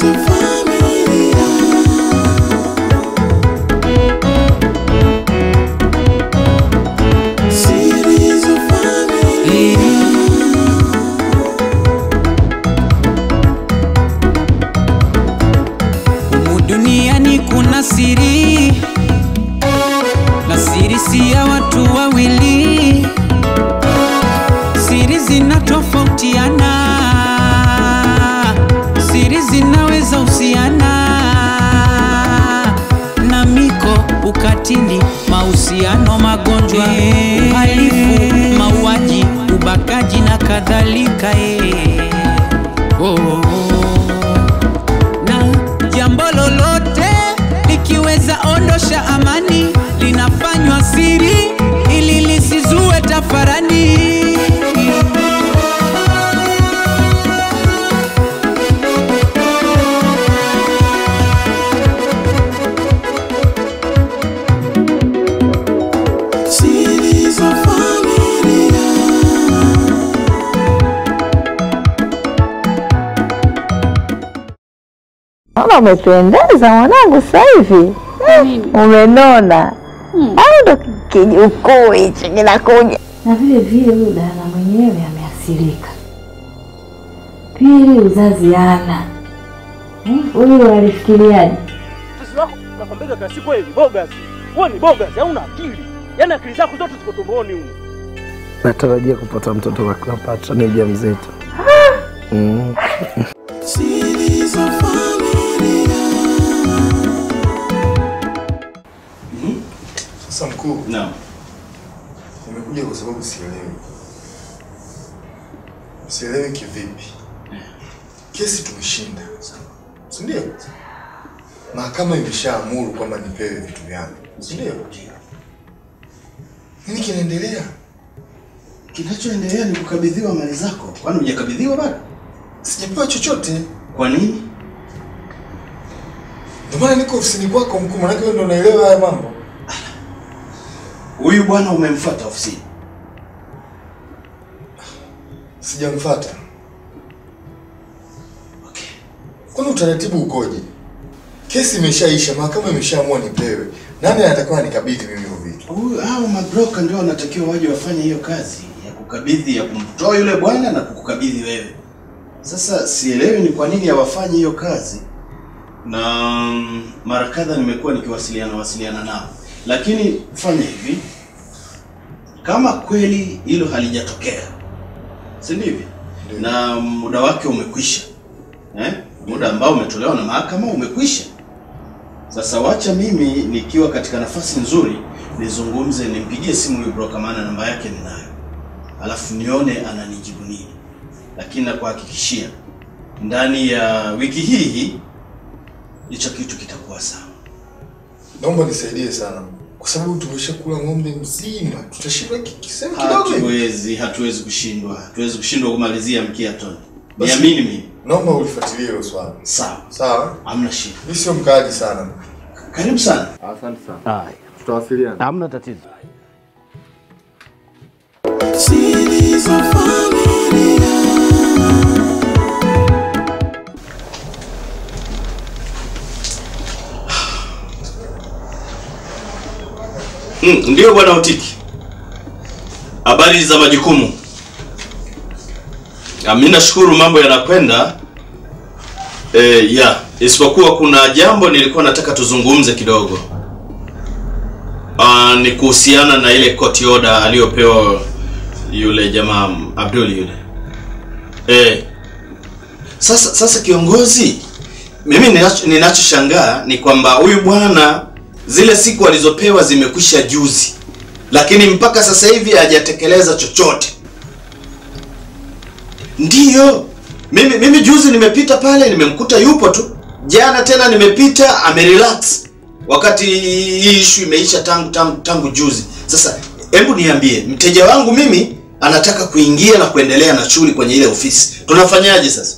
Duniani kuna siri, na siri si ya watu wawili. Siri zinatofautiana, siri zinaweza husiana na miko, ukatili, mahusiano, magonjwa, uhalifu, mauaji, ubakaji na kadhalika. Na jambo lolote likiweza ondosha amani, linafanywa siri ili lisizue tafarani. Mama umependeza mwanangu sasa hivi. Umenona. Au ndo kijukuu hichi kinakuja. Na vile vile huyu dada mwenyewe ameasilika. Pili uzazi hana. Huyu alifikiriaje? Sisi wako nakwambia kwa siku hivi bogas. Wewe ni bogas, hauna akili. Yaani akili zako zote ziko tumboni huko. Natarajia kupata mtoto wa Cleopatra ni mjamzito. Sasa mkuu. Naam. Nimekuja kwa sababu sielewi. Sielewi kivipi? Kesi tumeshinda. Si ndio? Mahakama imeshaamuru kwamba nipewe vitu vyangu. Si ndio? Nini kinaendelea? Kinachoendelea ni kukabidhiwa mali zako. Kwani hujakabidhiwa bado? Sijapewa chochote. Kwa nini? Ndio maana niko ofisini kwako mkuu, maana wewe ndio unaelewa haya mambo. Huyu bwana umemfuata ofisini? Sijamfuata. Okay. Kwani utaratibu ukoje? Kesi imeshaisha, mahakama imeshaamua nipewe. Nani anatakiwa nikabidhi mimi hiyo vitu? Hao mabroker ndio wanatakiwa waje wafanye hiyo kazi ya kukabidhi, ya kumtoa yule bwana na kukukabidhi wewe. Sasa sielewi ni kwa nini hawafanye hiyo kazi. Na mara kadha nimekuwa nikiwasiliana nao. Lakini fanya hivi, kama kweli hilo halijatokea, si ndivyo? Na muda wake umekwisha. Muda ambao umetolewa na mahakama umekwisha. Sasa wacha mimi nikiwa katika nafasi nzuri nizungumze, nimpigie simu huyu broker, maana namba yake ninayo. Alafu nione ananijibu nini. Lakini nakuhakikishia ndani ya wiki hii hicho kitu kitakuwa sawa. Naomba nisaidie sana. Kwa sababu tumeshakula ng'ombe mzima. Tutashinda kisema kidogo. Hatuwezi kushindwa. Hatuwezi kushindwa kumalizia mkia Tony. Niamini mimi. Naomba ulifuatilie hilo swala. Sawa. Sawa? Hamna shida. Mimi sio mkaaji sana. Karibu sana. Asante sana. Haya, tutawasiliana. Hamna tatizo. Ndio bwana Utiki. Habari za majukumu. Mimi nashukuru mambo yanakwenda. Isipokuwa kuna jambo nilikuwa nataka tuzungumze kidogo. Ni kuhusiana na ile court order aliyopewa yule jamaa Abdul yule. Sasa kiongozi, mimi ninachoshangaa ni kwamba huyu bwana zile siku alizopewa zimekwisha juzi, lakini mpaka sasa hivi hajatekeleza chochote. Ndiyo, mimi juzi nimepita pale nimemkuta yupo tu. Jana tena nimepita amerelax wakati hii issue imeisha tangu juzi. Sasa hebu niambie, mteja wangu mimi anataka kuingia na kuendelea na shughuli kwenye ile ofisi. Tunafanyaje sasa?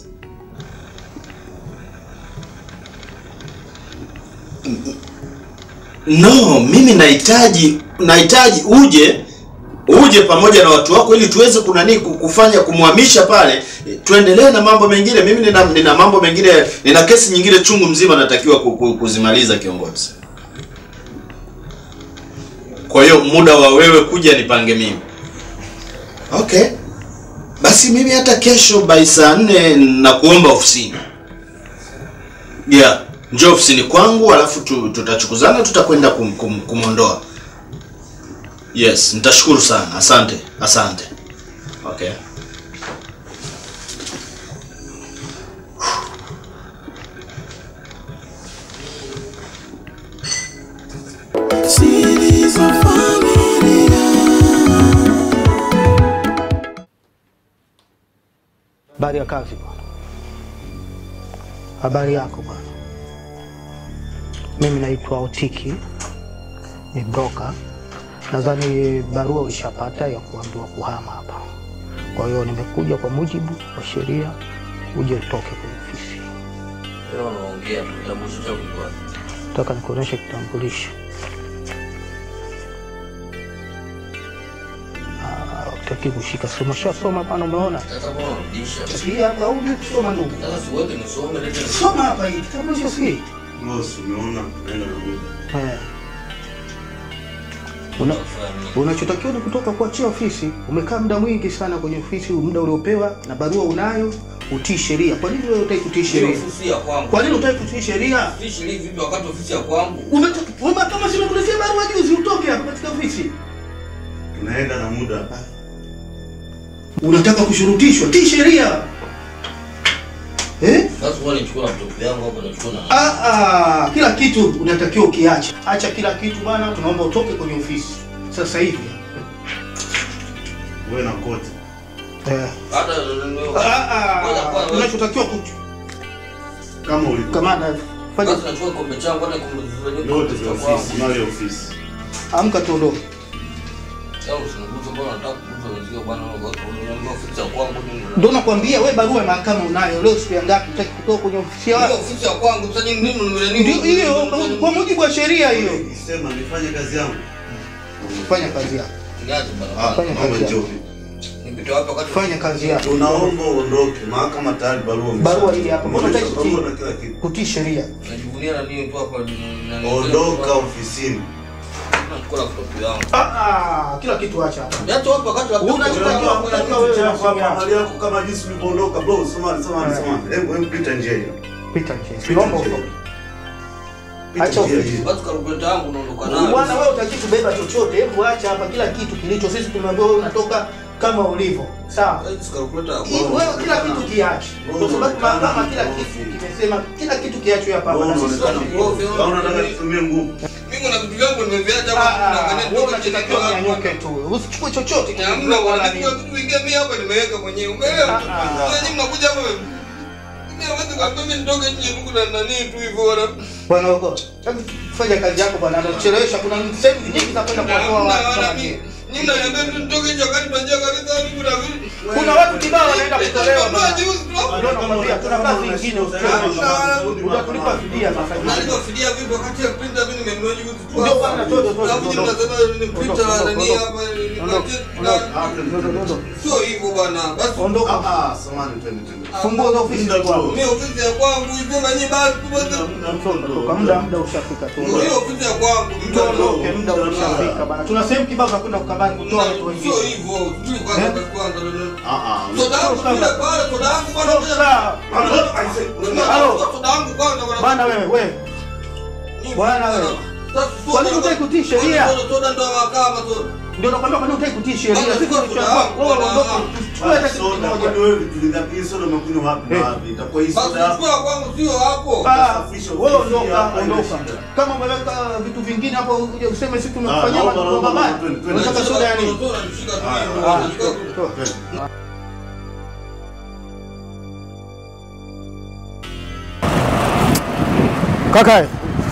No, mimi nahitaji uje uje pamoja na watu wako ili tuweze kufanya kumhamisha pale, tuendelee na mambo mengine. Mimi nina mambo mengine, nina kesi nyingine chungu mzima natakiwa kuzimaliza kiongozi. Kwa hiyo muda wa wewe kuja nipange mimi. Okay. Basi mimi hata kesho by saa 4 na kuomba ofisini. Yeah, njoo ofisini kwangu alafu tutachukuzana tutakwenda kumondoa. Yes, nitashukuru sana. Asante. Okay. Habari ya kazi bwana. Habari yako bwana. Mimi naitwa Otiki. Ni broker. Nadhani barua ulishapata ya kuambiwa kuhama hapa. Kwa hiyo nimekuja kwa mujibu wa sheria uje utoke kwenye ofisi. Leo naongea kitambulisho chako kwa. Nataka nikuoneshe kitambulisho. Utaki kushika soma shasoma bana, umeona? Sasa bwana rudisha. Pia hapa uje kusoma ndugu. Sasa siweke nisome lete. Soma hapa hii kitambulisho si. Boss, umeona nenda rudi. Unachotakiwa ni kutoka kuachia ofisi. Umekaa muda mwingi sana kwenye ofisi, muda uliopewa na barua unayo, utii sheria. Kwa nini wewe hutaki kutii sheria? Ofisi ya kwangu. Kwa nini hutaki kutii sheria? Kutii sheria vipi wakati ofisi ya kwangu? Kama sio kuletea barua juzi utoke hapa katika ofisi. Tunaenda na muda. Unataka kushurutishwa, tii sheria. Sasa wewe unachukua laptop yangu hapo unachukua na. Kila kitu unatakiwa ukiacha. Acha kila kitu bana, tunaomba utoke kwenye ofisi. Sasa hivi. Wewe na koti. Hata unachotakiwa kama ulivyo. Kamanda fanya. Sasa nachukua kombe changu hata kombe yote za ofisi, mali ya ofisi. Amka tuondoke. Sasa usiniguze mbona nataka kukuza wenzio bwana unaomba ofisi ya kwangu nini? Ndio nakwambia wewe barua ya mahakama unayo. Leo siku ya ngapi utaki kutoka kwenye ofisi yako? Hiyo ofisi ya kwangu sasa nini ndio hiyo kwa mujibu wa sheria hiyo. Sema nifanye kazi yangu. Fanya kazi yako. Niache bwana. Fanya kazi yako. Nipite wapi wakati fanya kazi yako. Tunaomba uondoke. Mahakama tayari barua hii hapa. Mbona unataka kutii sheria? Najivunia na nini tu hapa ondoka ofisini. Nachukua laptop yangu. Kila kitu acha hapa. Yaani wapi wakati unatakiwa wewe na hali yako kama jinsi ulipoondoka bro. Soma. Hebu pita njia hiyo. Pita njia. Naomba utoke. Acha ofisi. Basi kalkuleta yangu unaondoka nayo. Bwana wewe utaki kubeba chochote. Hebu acha hapa kila kitu kilicho. Sisi tumeambiwa wewe unatoka kama ulivyo. Sawa? Wewe kila kitu kiache. Kwa sababu kama kila kitu kimesema kila kitu kiachwe hapa. Kama unataka kutumia nguvu. Mimi na vitu vyangu nimeviacha hapa tunaangalia ndio unachotaka kunyanyuke tu. Usichukue chochote. Hamna bwana, kitu kingine mimi hapa nimeweka mwenyewe. Umeelewa? Nyinyi mnakuja hapa hawezi kwambia mimi nitoke nje huko na nani tu hivyo bwana. Bwana huko. Fanya kazi yako bwana. Anachelewesha kuna sehemu nyingi za kwenda kuwatoa watu kama hivi. Nyinyi mnaniambia mtu nitoke nje wakati tunajua kabisa huko na vipi. Kuna watu kibao wanaenda kutolewa. Ndio nakwambia kuna kazi nyingine utatulipa fidia sasa. Nalipa fidia vipi wakati ya printer mimi nimenunua juzi tu. Ndio bwana todo. Sababu mnasema ni printer na nani hapa. Sio hivyo bwana. Basi ondoka. Samahani twende. Funguo za ofisi kwako. Mimi ofisi ya kwangu hizo na nyinyi basi kwa muda ushafika tu. Hiyo ofisi ya kwangu mtondoke muda ushafika bana. Tuna sehemu kibao za kwenda kukabani kutoa watu wengine. Sio hivyo. Tuli kwanza. Soda yangu kule pale, soda yangu bwana. Soda yangu kwanza bwana. Bwana wewe. Bwana wewe. Kwa nini unataka kutii sheria? Soda ndo mahakama soda. Ndio nakwambia kwa nini unataka kutii sheria? Sisi tunachukua wewe ondoka. Chukua hata kitu kimoja. Wewe tuligapi soda umekunywa wapi na wapi? Itakuwa hii soda hapo. Basi kwangu sio hapo. Wewe ondoka. Kama umeweka vitu vingine hapo uje useme sisi tumekufanyia mambo mabaya. Unataka soda ya nini? Kaka.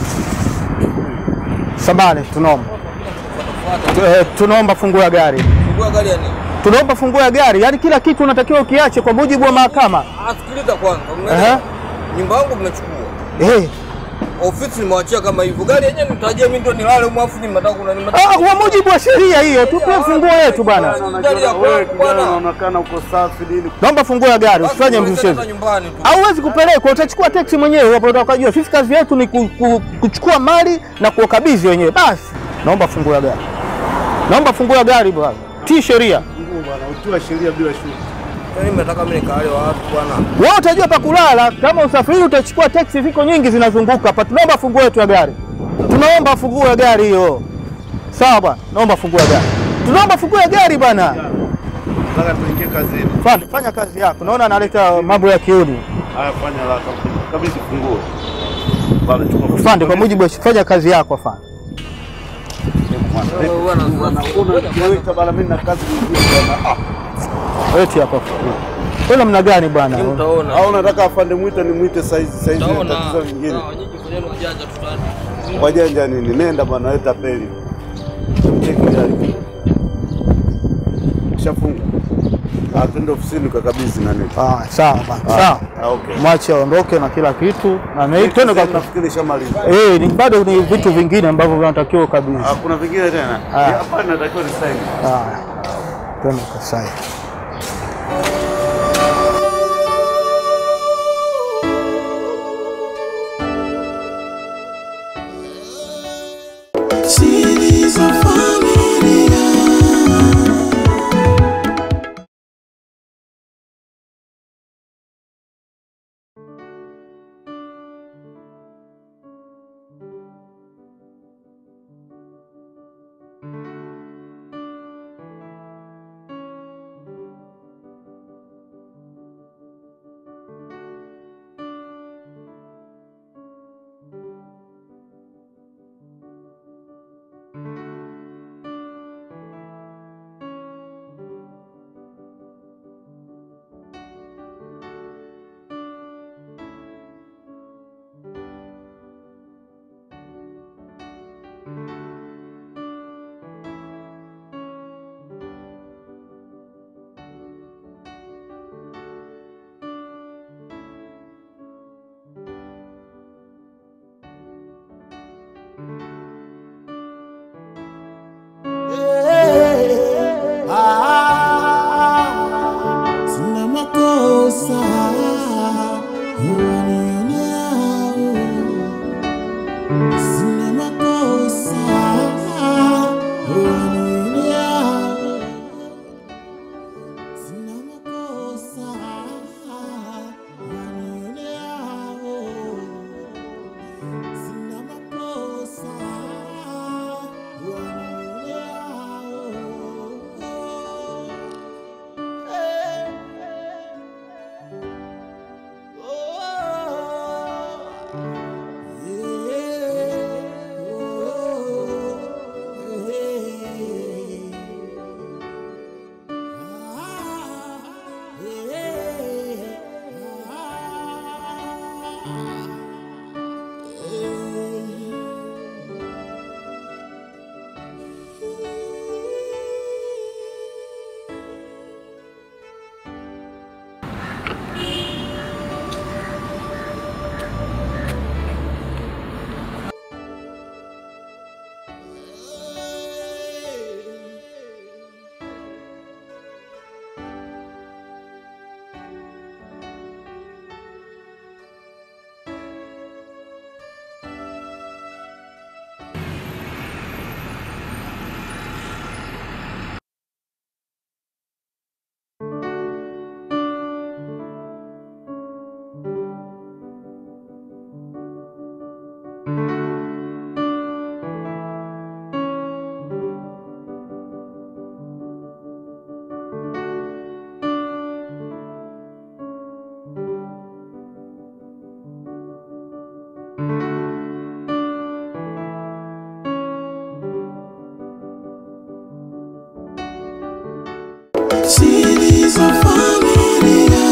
Sabane tunaomba. Tunaomba funguo ya gari. Funguo ya gari ya nini? Tunaomba funguo ya gari. Yaani kila kitu unatakiwa ukiache kwa mujibu wa mahakama. Sikiliza kwanza. Nyumba yangu mmechukua. ofisi nimewachia kama hivyo. Gari yenyewe nitajia mimi ndo nilale mwafu ni mtaka kuna kwa mujibu wa sheria hiyo tupe funguo yetu bwana. Wewe kijana unaonekana uko safi nini? Naomba funguo ya gari usifanye mchezo. Hauwezi kupeleka, utachukua taxi mwenyewe hapo utakajua. Sisi kazi yetu ni kuchukua mali na kuwakabidhi wenyewe. Basi naomba funguo ya gari. Naomba funguo ya gari bwana. Tii sheria. Funguo bwana, utoa sheria bila shughuli. Mimi nataka mimi nikaale wapi bwana? Wewe utajua pa kulala. Kama usafiri utachukua taxi ziko nyingi zinazunguka hapa. Tunaomba funguo yetu ya gari. Tunaomba funguo ya gari hiyo. Sawa bwana, naomba funguo ya gari. Tunaomba funguo ya gari bwana. Nataka tuingie kazini. Fanya kazi yako. Naona analeta mambo ya kiuni. Haya fanya haraka. Kabisa funguo. Bado chukua. Afande, kwa mujibu wa fanya kazi yako afande. Unaweka bala mimi na kazi nyingine bwana. Eti hapa. Wewe namna gani bwana? Au unataka afande muite nimuite saizi tatizo lingine. Wajanja nini? Nenda bwana leta peli. Cheki gari. Shafunga. Atende ofisini ukakabidhi nani? Sawa bwana. Sawa. Okay. Mwache aondoke na kila kitu. Na twende kwa nafikiri shamaliza. Ni bado ni vitu vingine ambavyo vinatakiwa kabisa. Kuna vingine tena? Hapa natakiwa ni sign. Twende kwa sign. Series of familia. Sina makosa sina makosa Series of familia.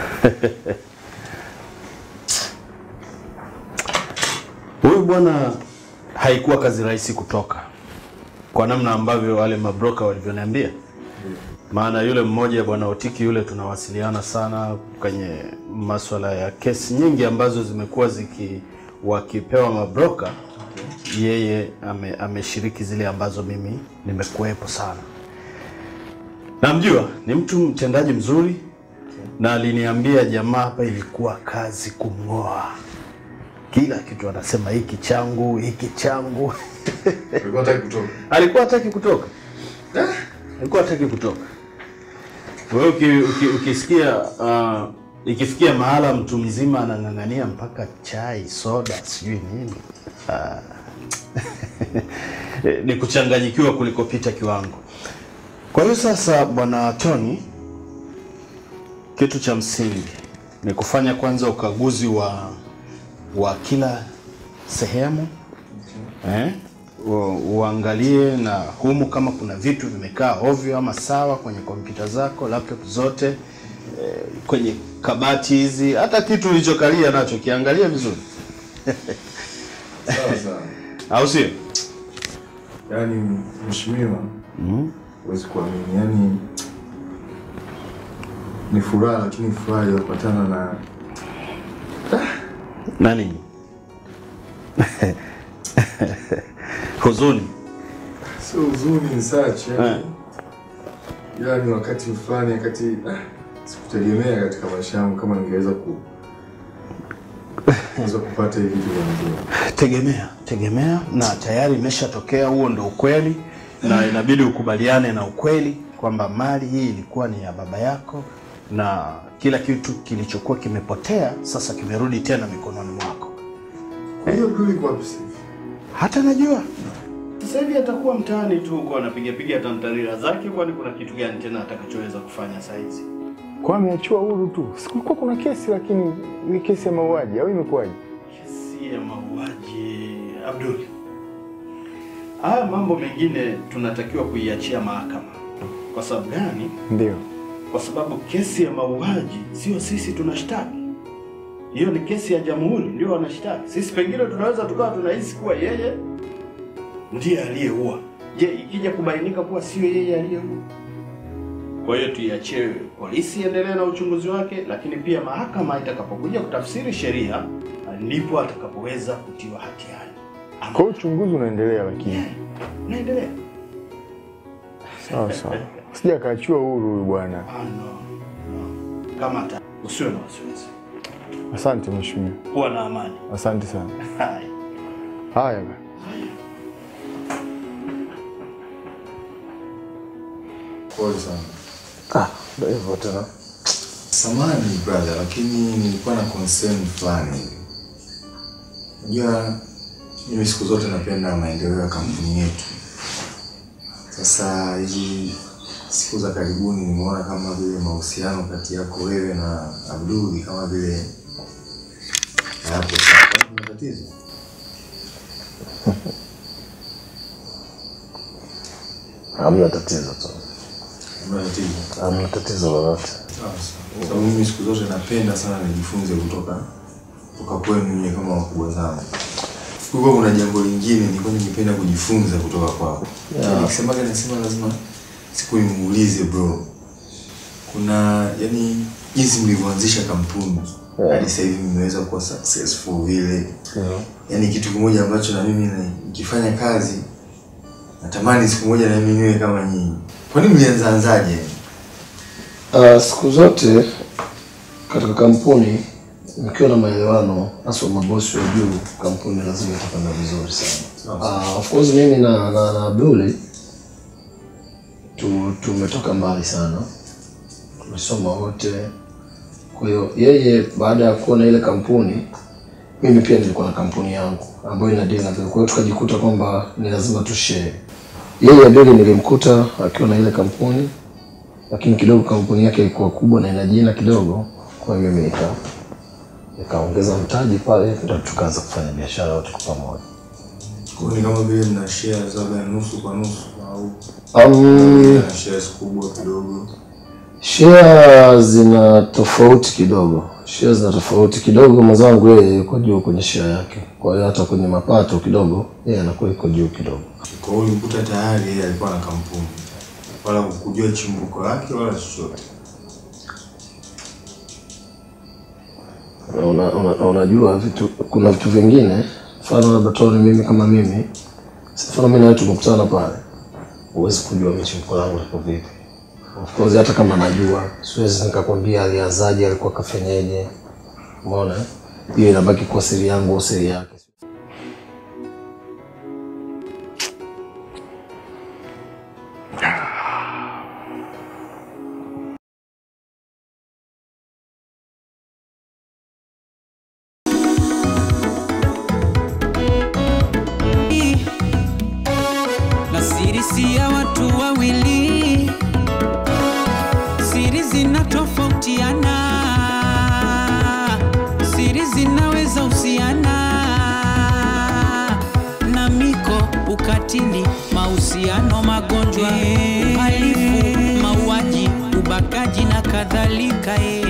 Huyu bwana haikuwa kazi rahisi kutoka kwa namna ambavyo wale mabroka walivyoniambia. Maana yule mmoja bwana Otiki yule tunawasiliana sana kwenye masuala ya kesi nyingi ambazo zimekuwa wakipewa mabroka. Yeye ameshiriki zile ambazo mimi nimekuepo sana. Namjua ni mtu mtendaji mzuri na aliniambia jamaa hapa ilikuwa kazi kumngoa. Kila kitu anasema hiki changu, hiki changu. Alikuwa hataki kutoka. Alikuwa hataki kutoka. Alikuwa hataki kutoka. Wewe ukisikia ikifikia mahala mtu mzima anang'ang'ania mpaka chai, soda, sijui nini. Ni kuchanganyikiwa kulikopita kiwango. Kwa hiyo sasa bwana Tony, kitu cha msingi ni kufanya kwanza ukaguzi wa kila sehemu. Uangalie na humu kama kuna vitu vimekaa ovyo ama sawa kwenye kompyuta zako, laptop zote, kwenye kabati hizi, hata kitu ulichokalia nacho kiangalia vizuri. Sawa. Au sio? Yaani mheshimiwa, huwezi kuamini. Yaani ni furaha, lakini furaha iliyopatana na nani? Huzuni. Sio huzuni, ni sachi. Yaani wakati fulani, wakati sikutegemea katika maisha yangu kama ningeweza kupata hivi vitu vizuri. Tegemea na tayari imeshatokea, huo ndio ukweli na inabidi ukubaliane na ukweli kwamba mali hii ilikuwa ni ya baba yako na kila kitu kilichokuwa kimepotea sasa kimerudi tena mikononi mwako. Hiyo kweli kwa pisi. Hata najua sasa hivi atakuwa mtaani tu huko anapiga tamtarira zake, kwani kuna kitu gani tena atakachoweza kufanya saa hizi? Kwa ameachiwa huru tu. Sikulikuwa kuna kesi, lakini ni kesi ya mauaji au imekuwaje? Kesi ya mauaji, Abdul. Haya mambo mengine tunatakiwa kuiachia mahakama. Kwa sababu gani? Ndio. Kwa sababu kesi ya mauaji sio sisi tunashtaki. Hiyo ni kesi ya jamhuri ndio wanashtaki. Sisi pengine tunaweza tukawa tunahisi kuwa yeye ndiye aliyeua. Je, ikija kubainika kuwa sio yeye aliyeua? Kwa hiyo tuiachie polisi endelee na uchunguzi wake, lakini pia mahakama itakapokuja kutafsiri sheria ndipo atakapoweza kutiwa hatiani. Kwa uchunguzi unaendelea lakini. Unaendelea. Sawa. Sija kaachiwa huru huyu bwana. No. Kama usiwe na wasiwasi. Asante mheshimiwa. Kuwa na amani. Asante sana. Haya bwana. Pole sana. Ndio hivyo tena. Samahani brother, lakini nilikuwa na concern fulani. Unajua mimi siku zote napenda maendeleo ya kampuni yetu. Sasa hizi siku za karibuni nimeona kama vile mahusiano kati yako wewe na Abdul kama vile hapo sasa kuna tatizo. Hamna tatizo tu. Hamna tatizo lolote. Sawa. Mimi siku zote napenda sana nijifunze kutoka kwenu nyinyi kama wakubwa zangu. Kwa hivyo kuna jambo lingine nilikuwa ningependa kujifunza kutoka kwako. Nikisema lazima siku nimuulize bro. Kuna yani jinsi mlivyoanzisha kampuni hadi sasa hivi mmeweza kuwa successful vile. Yaani kitu kimoja ambacho na mimi nikifanya kazi natamani siku moja na mimi niwe kama nyinyi. Kwa nini mlianzaje? Siku zote katika kampuni mkiwa na maelewano hasa mabosi wa juu, kampuni lazima itakwenda vizuri sana. Of course mimi na Abdul tumetoka mbali sana. Tumesoma wote. Kwa hiyo yeye baada ya kuona ile kampuni, mimi pia nilikuwa na kampuni yangu ambayo ina deal na vile. Kwa hiyo tukajikuta kwamba ni lazima tushare. Yeye Abdul nilimkuta akiwa na ile kampuni, lakini kidogo kampuni yake ilikuwa kubwa na ina jina kidogo, kwa hiyo mimi nikaongeza mtaji pale, ndio tukaanza kufanya biashara wote kwa pamoja. Kwa ni kama vile mna share za nusu kwa nusu au shares kubwa kidogo? Share zina tofauti kidogo. Share zina tofauti kidogo, mwenzangu yeye yuko juu kwenye share yake. Kwa hiyo hata kwenye mapato kidogo yeye anakuwa yuko juu kidogo. Kwa hiyo ulikuta tayari yeye alikuwa na kampuni. Wala kujua chimbuko lake wala chochote. Unajua vitu, kuna vitu vingine, mfano labda Tony mimi kama mimi, mfano mimi na wewe tumekutana pale. Huwezi kujua mimi chimbuko langu liko vipi. Of course hata kama najua, siwezi nikakwambia alianzaje, alikuwa kafanyaje. Umeona? Hiyo inabaki kwa siri yangu au siri yake. Na siri si ya watu wawili, siri zinatofautiana, siri zinaweza husiana na miko, ukatili, mahusiano, magonjwa, uhalifu, mauaji, ubakaji na kadhalika.